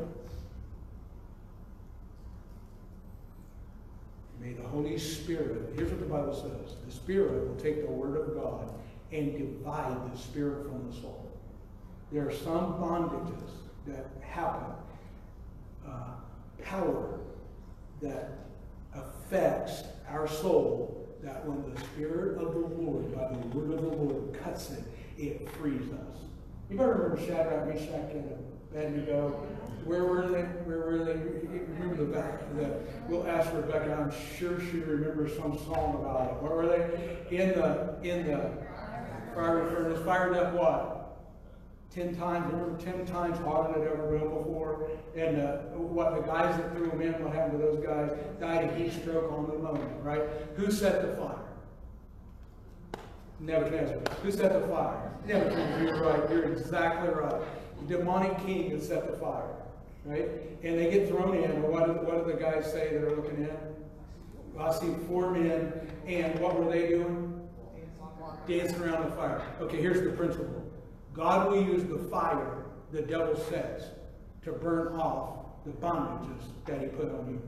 May the Holy Spirit, here's what the Bible says, the Spirit will take the Word of God and divide the spirit from the soul. There are some bondages that happen, uh, power that affects our soul, that when the Spirit of the Lord, by the word of the Lord, cuts it, it frees us. You better remember Shadrach, Meshach, and Abednego. Where were they? Where were they? Remember the back. The, we'll ask Rebecca. I'm sure she remembers some song about it. Where were they? In the in the fiery furnace, fired up what? Ten times. Remember, ten times hotter than it ever been before. And uh, what the guys that threw them in? What happened to those guys? Died of heat stroke on the moment. Right? Who set the fire? Nebuchadnezzar. Who set the fire? Nebuchadnezzar. You're right. You're exactly right. The demonic king that set the fire. Right? And they get thrown in. Or what, what do the guys say that are looking in? Well, I see four men. And what were they doing? Dancing around the fire. Okay, here's the principle. God will use the fire the devil sets to burn off the bondages that he put on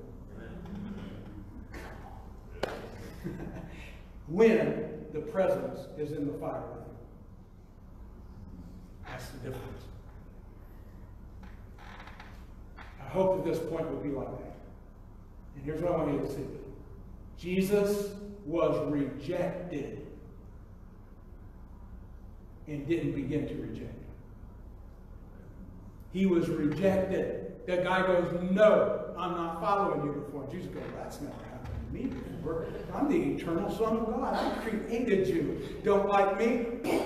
you. When the presence is in the fire with you. That's the difference. I hope that this point will be like that. And here's what I want you to see. Jesus was rejected and didn't begin to reject. He was rejected. That guy goes, no, I'm not following you before. Jesus goes, that's never happened to me before. I'm the eternal Son of God. I created you. Don't like me?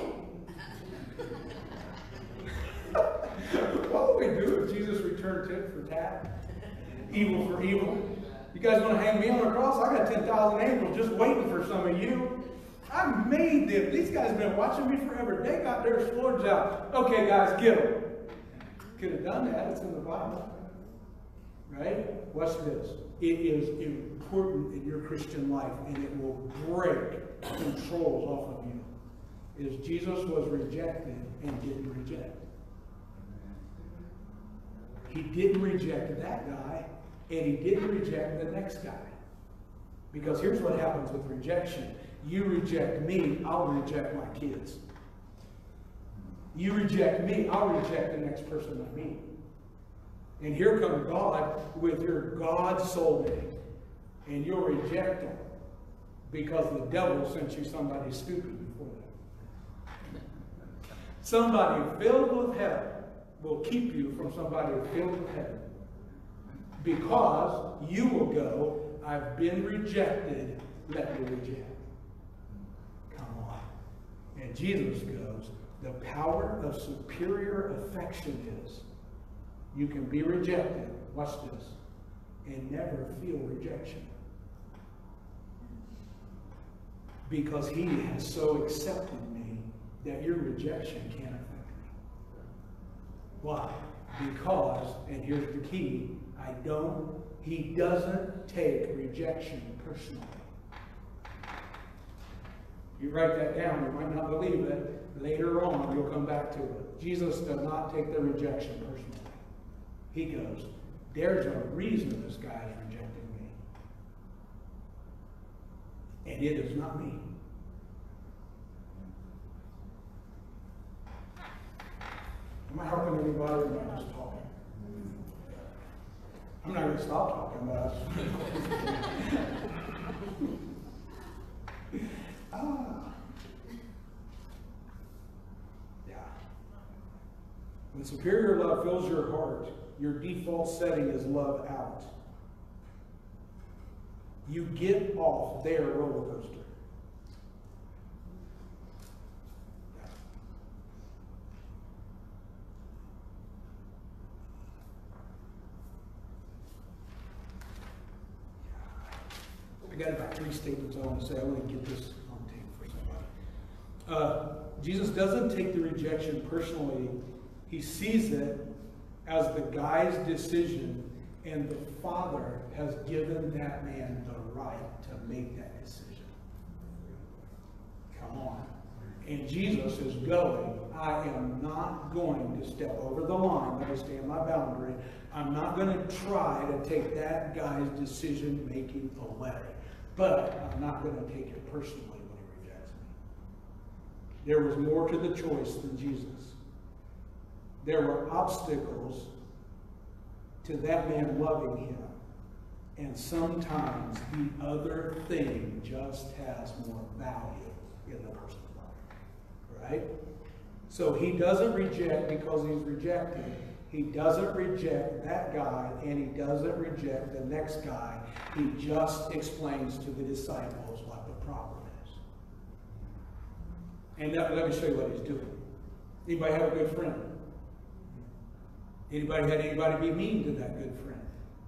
What would we do if Jesus returned tit for tat? Evil for evil? You guys want to hang me on the cross? I got ten thousand angels just waiting for some of you. I made them. These guys have been watching me forever. They got their swords out. Okay, guys, get them. Could have done that. It's in the Bible. Right? Watch this. It is important in your Christian life, and it will break controls off of you. Is Jesus was rejected and didn't reject. He didn't reject that guy, and he didn't reject the next guy. Because here's what happens with rejection. You reject me, I'll reject my kids. You reject me, I'll reject the next person I meet. And here comes God with your God soul in it. And you'll reject him because the devil sent you somebody stupid before that. Somebody filled with heaven will keep you from somebody filled with heaven. Because you will go, I've been rejected, let me reject. Come on. And Jesus goes, the power of superior affection is you can be rejected, watch this, and never feel rejection. Because he has so accepted me that your rejection can't affect me. Why? Because, and here's the key, I don't, he doesn't take rejection personally. You write that down, you might not believe it. Later on, you'll come back to it. Jesus does not take the rejection personally. He goes, there's a reason this guy is rejecting me. And it is not me. Am I helping anybody or am I just talking? I'm not going to stop talking about it. ah. Yeah. When superior love fills your heart, your default setting is love out. You get off their roller coaster. I got about three statements I want to say. I want to get this on tape for somebody. Uh, Jesus doesn't take the rejection personally. He sees it as the guy's decision, and the Father has given that man the right to make that decision. Come on. And Jesus is going, I am not going to step over the line. Let me stay in my boundary. I'm not going to try to take that guy's decision-making away. But I'm not going to take it personally when he rejects me. There was more to the choice than Jesus. There were obstacles to that man loving him. And sometimes the other thing just has more value in the person's life. Right? So he doesn't reject because he's rejected. He doesn't reject that guy, and he doesn't reject the next guy. He just explains to the disciples what the problem is. And that, let me show you what he's doing. Anybody have a good friend? Anybody had anybody be mean to that good friend?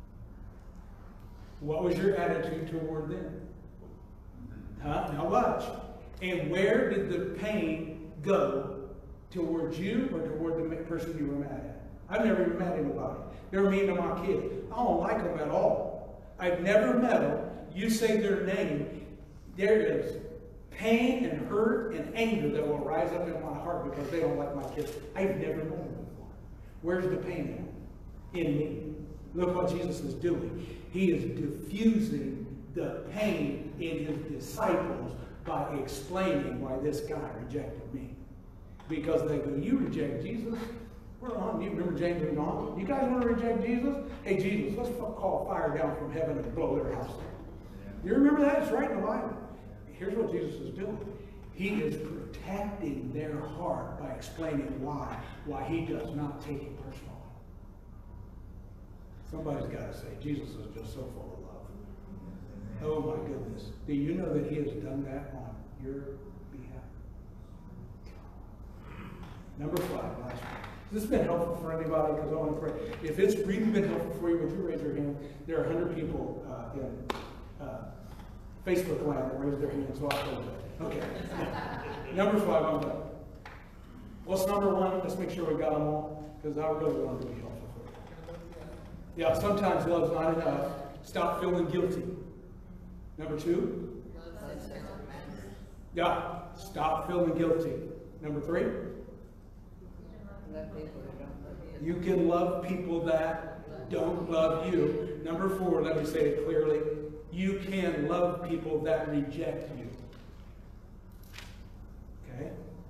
What was your attitude toward them? Huh? Now watch. And where did the pain go? Towards you or toward the person you were mad at? I've never even met anybody. They're mean to my kids. I don't like them at all. I've never met them. You say their name, there is pain and hurt and anger that will rise up in my heart because they don't like my kids. I've never met them before. Where's the pain at? In me. Look what Jesus is doing. He is diffusing the pain in his disciples by explaining why this guy rejected me. Because they go, you reject Jesus? We're on. You remember James and John? You guys want to reject Jesus? Hey, Jesus, let's call fire down from heaven and blow their house down. You remember that? It's right in the Bible. Here's what Jesus is doing. He is protecting their heart by explaining why, why he does not take it personally. Somebody's got to say, Jesus is just so full of love. Oh my goodness. Do you know that he has done that on your behalf? Number five, last one. Has this been helpful for anybody? Because I want to pray. If it's really been helpful for you, would you raise your hand? There are one hundred people uh, in uh, Facebook land that raised their hands. So I'll close that. Okay. Number five, I'm done. What's number one? Let's make sure we got them all, because I really want to be helpful for you. Yeah, sometimes love's not enough. Stop feeling guilty. Number two? Yeah, stop feeling guilty. Number three? You can love people that don't love you. Number four, let me say it clearly. You can love people that reject you. Okay?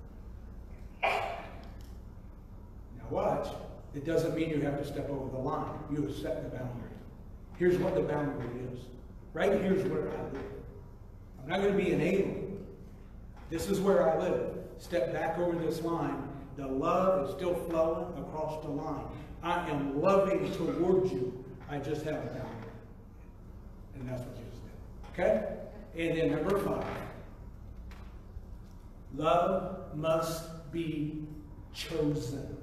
Now watch. It doesn't mean you have to step over the line. You have set the boundary. Here's what the boundary is. Right here's where I live. I'm not going to be an alien. This is where I live. Step back over this line. The love is still flowing across the line. I am loving towards you. I just have a boundary. And that's what Jesus did. Okay? And then number five. Love must be chosen.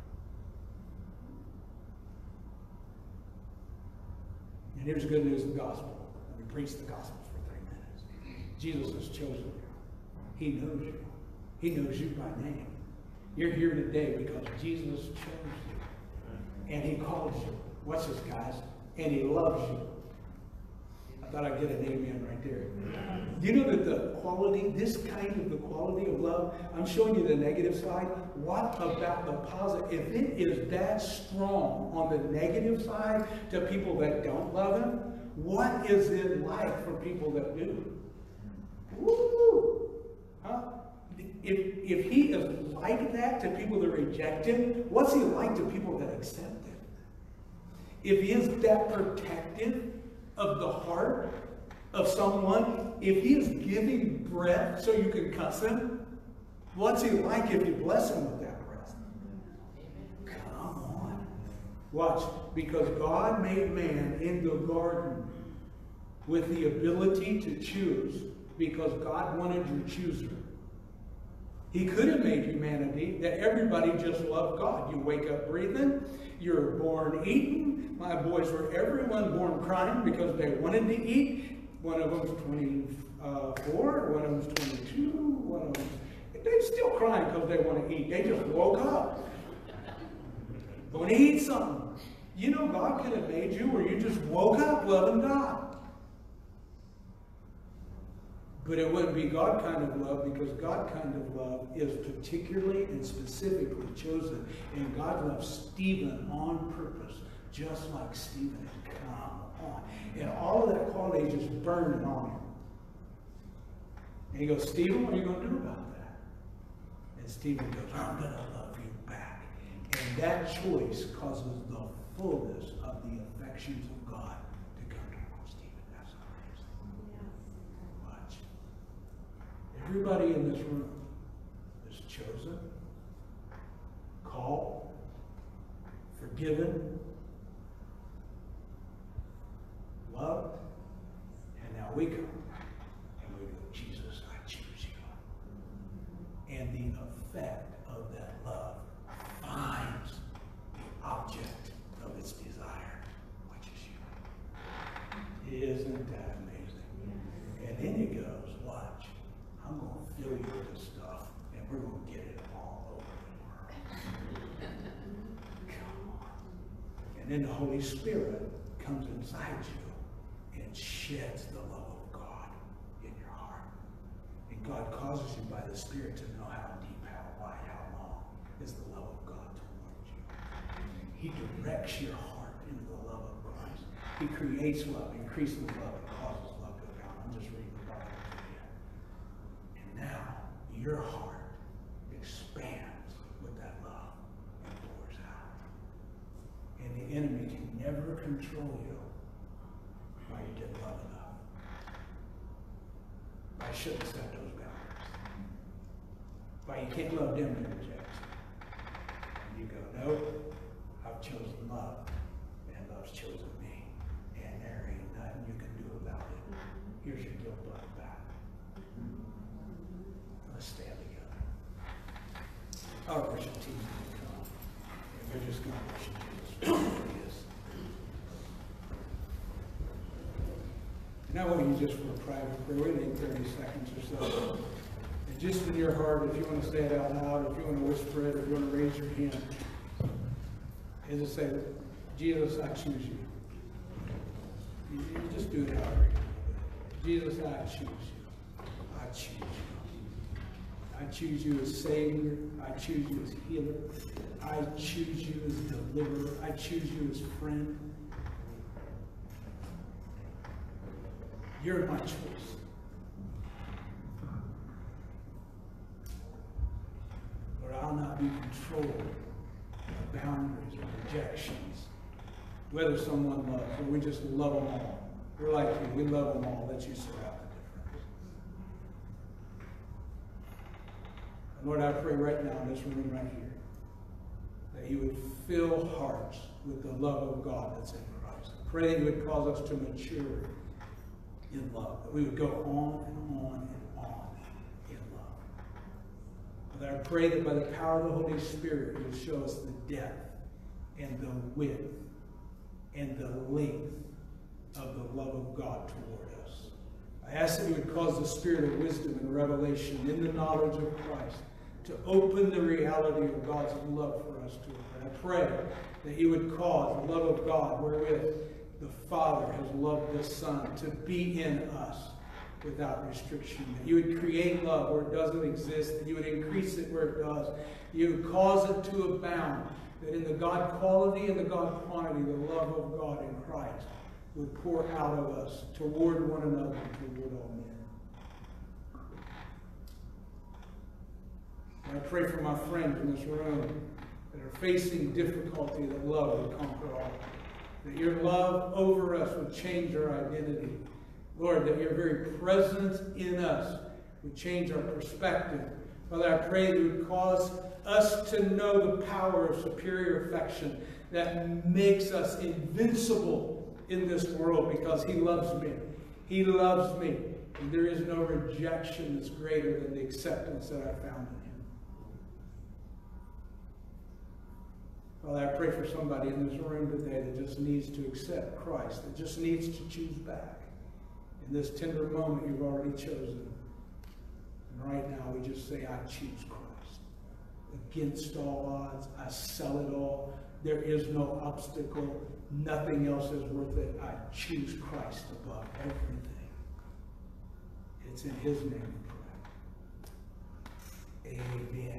And here's the good news of the gospel. Let me preach the gospel for three minutes. Jesus has chosen you. He knows you. He knows you by name. You're here today because Jesus chose you. And he calls you. Watch this, guys. And he loves you. I thought I'd get an amen right there. You know that the quality, this kind of the quality of love, I'm showing you the negative side. What about the positive? If it is that strong on the negative side to people that don't love him, what is it like for people that do? Woo! Huh? If, if he is like that to people that reject him, what's he like to people that accept him? If he is that protective of the heart of someone, if he is giving breath so you can cuss him, what's he like if you bless him with that breath? Come on. Watch. Because God made man in the garden with the ability to choose, because God wanted your chooser. He could have made humanity that everybody just loved God. You wake up breathing. You're born eating. My boys were everyone born crying because they wanted to eat. One of them's twenty-four. One of them's twenty-two. One of them's... They're still crying because they want to eat. They just woke up. Want to eat something. You know, God could have made you where you just woke up loving God. But it wouldn't be God kind of love, because God kind of love is particularly and specifically chosen. And God loved Stephen on purpose, just like Stephen had come on. And all of that quality just burned on him. And he goes, Stephen, what are you going to do about that? And Stephen goes, I'm going to love you back. And that choice causes the fullness of the affections of God to come to Stephen. That's amazing. Watch. Everybody in this room is chosen, called, forgiven, loved, and now we come and we go, Jesus, I choose you. And the effect of that love finds the object of its desire, which is you. Isn't that amazing? And then he goes, watch, I'm going to fill you with this stuff, and we're going to get it all over the world. Come on. And then the Holy Spirit comes inside you and sheds the love of God in your heart. And God causes you by the Spirit to know how deep, how wide, how long is the love of God towards you. He directs your heart into the love of Christ. He creates love, increases love, and causes love to abound. I'm just reading the Bible to you. And now your heart expands with that love and pours out. And the enemy can never control you while you didn't love enough. I shouldn't set those boundaries. Why you can't love them in rejection. And you go, no, I've chosen love, and love's chosen me. And there ain't nothing you can do about it. Here's your guilt bucket back. Let's stand together. Our worship team is going to come. And we're just going to worship Jesus. Now, I want you just for a private prayer, we need thirty seconds or so. And just in your heart, if you want to say it out loud, if you want to whisper it, if you want to raise your hand, and just say, Jesus, I choose you. You, you just do it however you do. Jesus, I choose you. I choose you. I choose you as Savior. I choose you as healer. I choose you as deliverer. I choose you as friend. You're my choice. Lord, I'll not be controlled by boundaries or rejections. Whether someone loves, or we just love them all. We're like you. We love them all. Let you sort out the difference. And Lord, I pray right now in this room right here that you would fill hearts with the love of God that's in Christ. I pray that you would cause us to mature in love, that we would go on and on and on in love. Father, I pray that by the power of the Holy Spirit, you would show us the depth and the width and the length of the love of God toward us. I ask that you would cause the spirit of wisdom and revelation in the knowledge of Christ to open the reality of God's love for us to us. And I pray that you would cause the love of God wherewith the Father has loved the Son to be in us without restriction. That you would create love where it doesn't exist. That you would increase it where it does. You would cause it to abound. That in the God quality and the God quantity, the love of God in Christ would pour out of us toward one another and toward all men. And I pray for my friends in this room that are facing difficulty, that love would conquer all. That your love over us would change our identity. Lord, that your very presence in us would change our perspective. Father, I pray that you would cause us to know the power of superior affection that makes us invincible in this world because he loves me. He loves me. And there is no rejection that's greater than the acceptance that I found in him. Father, I pray for somebody in this room today that just needs to accept Christ, that just needs to choose back. In this tender moment, you've already chosen. And right now, we just say, I choose Christ. Against all odds, I sell it all. There is no obstacle. Nothing else is worth it. I choose Christ above everything. It's in his name. Amen.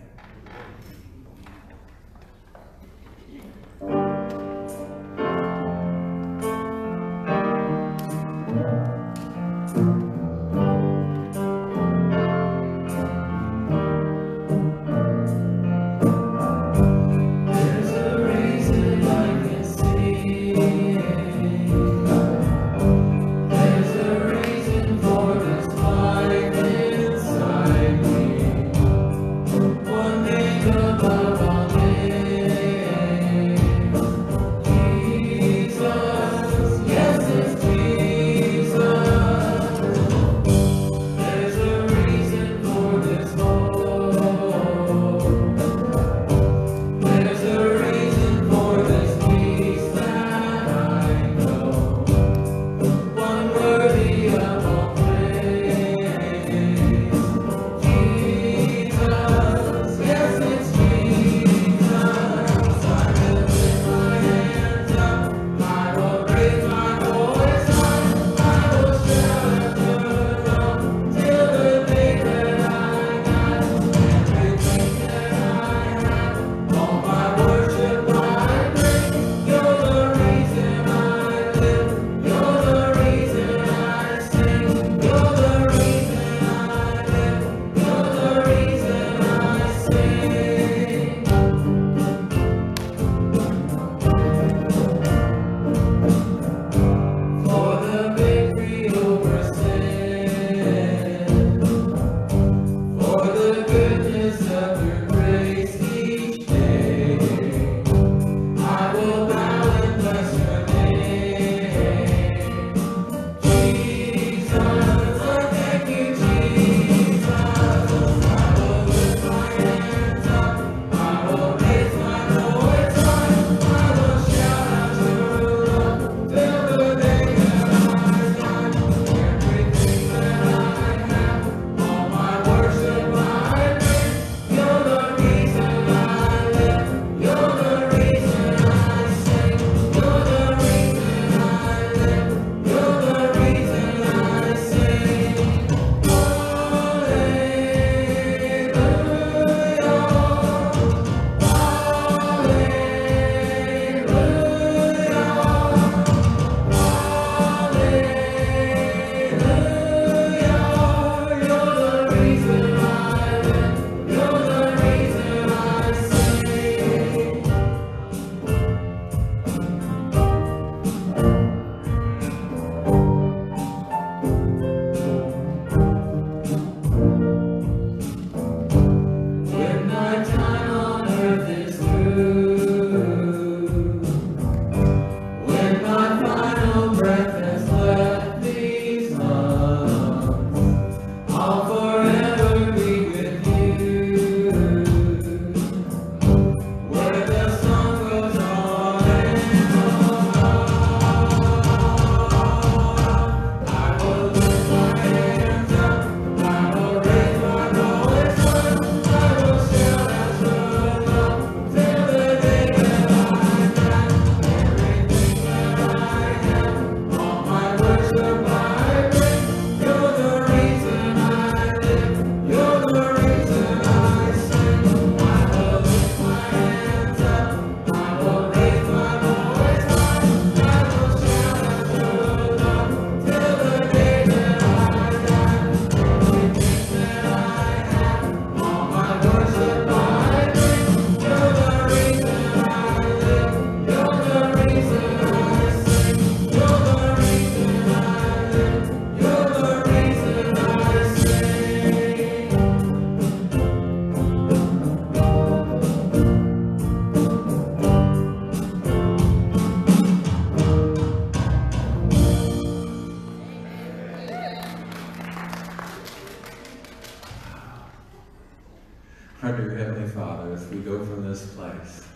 Our dear Heavenly Father, as we go from this place,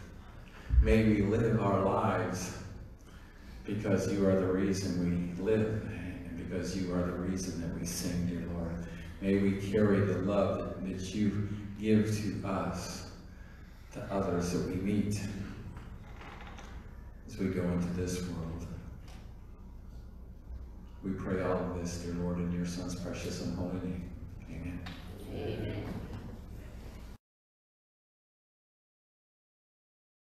may we live our lives because you are the reason we live and because you are the reason that we sing, dear Lord. May we carry the love that, that you give to us, to others that we meet as we go into this world. We pray all of this, dear Lord, in your Son's precious and holy name.